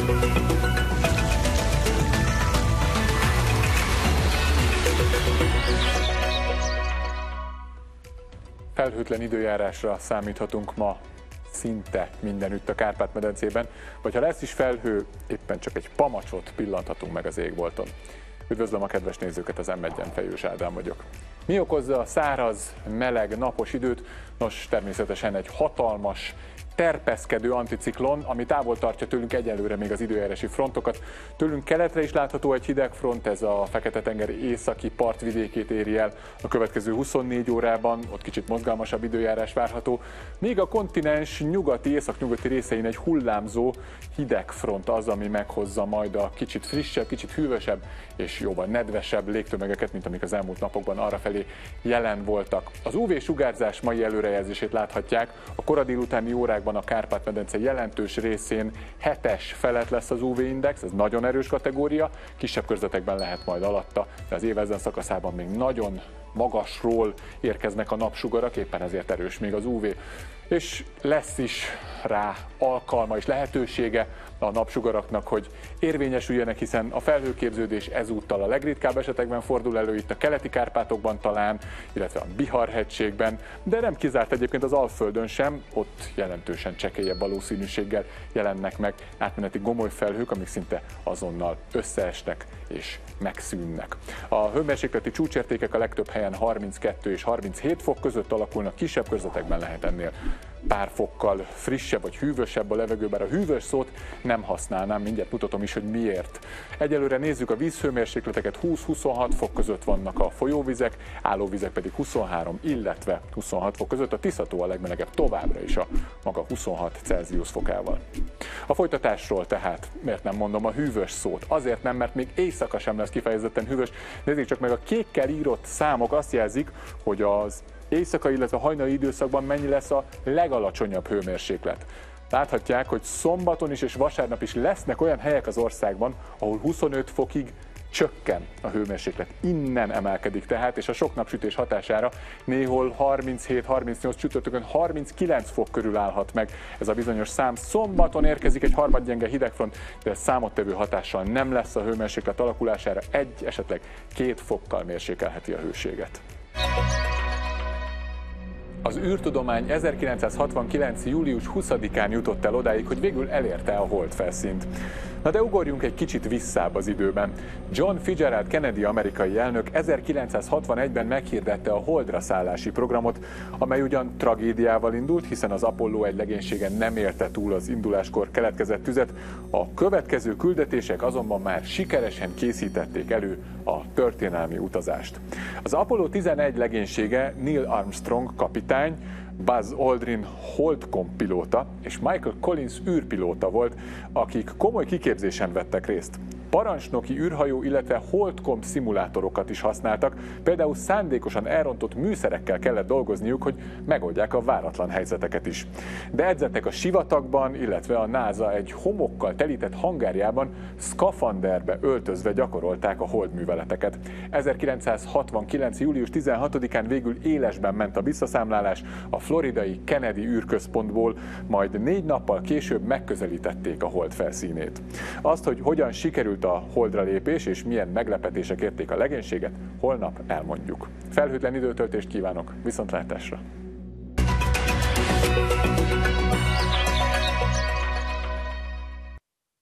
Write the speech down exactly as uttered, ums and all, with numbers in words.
Felhőtlen időjárásra számíthatunk ma szinte mindenütt a Kárpát-medencében, vagy ha lesz is felhő, éppen csak egy pamacsot pillanthatunk meg az égbolton. Üdvözlöm a kedves nézőket, az em egyen Fejős Ádám vagyok. Mi okozza a száraz, meleg, napos időt? Nos, természetesen egy hatalmas, terpeszkedő anticiklon, ami távol tartja tőlünk egyelőre még az időjárási frontokat. Tőlünk keletre is látható egy hideg front, ez a Fekete-tenger északi partvidékét éri el a következő huszonnégy órában, ott kicsit mozgalmasabb időjárás várható, míg a kontinens nyugati, északnyugati részein egy hullámzó hideg front az, ami meghozza majd a kicsit frissebb, kicsit hűvösebb és jóval nedvesebb légtömegeket, mint amik az elmúlt napokban arrafelé jelen voltak. Az ú vé-sugárzás mai előrejelzését láthatják, a kora délutáni órákban a Kárpát-medence jelentős részén hetes felett lesz az ú vé-index, ez nagyon erős kategória, kisebb körzetekben lehet majd alatta, de az év ezen szakaszában még nagyon magasról érkeznek a napsugarak, éppen ezért erős még az ú vé. És lesz is rá alkalma és lehetősége a napsugaraknak, hogy érvényesüljenek, hiszen a felhőképződés ezúttal a legritkább esetekben fordul elő, itt a keleti Kárpátokban talán, illetve a Bihar-hegységben, de nem kizárt egyébként az Alföldön sem, ott jelentősen csekélyebb valószínűséggel jelennek meg átmeneti gomoly felhők, amik szinte azonnal összeesnek és megszűnnek. A hőmérsékleti csúcsértékek a legtöbb helyen harminckettő és harminchét fok között alakulnak, kisebb körzetekben lehet ennél pár fokkal frissebb vagy hűvösebb a levegő, bár a hűvös szót nem használnám, mindjárt mutatom is, hogy miért. Egyelőre nézzük a vízhőmérsékleteket, húsz-huszonhat fok között vannak a folyóvizek, állóvizek pedig huszonhárom, illetve huszonhat fok között, a Tisza-tó a legmelegebb továbbra is a maga huszonhat Celsius fokával. A folytatásról tehát miért nem mondom a hűvös szót? Azért nem, mert még éjszaka sem lesz kifejezetten hűvös. Nézzék csak meg, a kékkel írott számok azt jelzik, hogy az éjszakai, illetve hajnali időszakban mennyi lesz a legalacsonyabb hőmérséklet. Láthatják, hogy szombaton is és vasárnap is lesznek olyan helyek az országban, ahol huszonöt fokig csökken a hőmérséklet. Innen emelkedik tehát, és a sok napsütés hatására néhol harminchét-harmincnyolc, csütörtökön harminckilenc fok körül állhat meg ez a bizonyos szám. Szombaton érkezik egy harmadgyenge hidegfront, de ez számottevő hatással nem lesz a hőmérséklet alakulására, egy, esetleg két fokkal mérsékelheti a hőséget. Az űrtudomány ezerkilencszázhatvankilenc. július huszadikán jutott el odáig, hogy végül elérte a holdfelszínt. Na de ugorjunk egy kicsit visszább az időben. John Fitzgerald Kennedy amerikai elnök ezerkilencszázhatvanegyben meghirdette a holdra szállási programot, amely ugyan tragédiával indult, hiszen az Apollo egy legénysége nem élte túl az induláskor keletkezett tüzet, a következő küldetések azonban már sikeresen készítették elő a történelmi utazást. Az Apollo tizenegy legénysége Neil Armstrong kapitány, Buzz Aldrin Holdcom pilóta és Michael Collins űrpilóta volt, akik komoly kiképzésen vettek részt. Parancsnoki űrhajó, illetve Holdcom szimulátorokat is használtak, például szándékosan elrontott műszerekkel kellett dolgozniuk, hogy megoldják a váratlan helyzeteket is. De edzettek a sivatagban, illetve a NASA egy homokkal telített hangárjában szkafanderbe öltözve gyakorolták a holdműveleteket. ezerkilencszázhatvankilenc. július tizenhatodikán végül élesben ment a visszaszámlálás a floridai Kennedy űrközpontból, majd négy nappal később megközelítették a hold felszínét. Azt, hogy hogyan sikerült a holdra lépés és milyen meglepetések érték a legénységet, holnap elmondjuk. Felhőtlen időtöltést kívánok, viszontlátásra!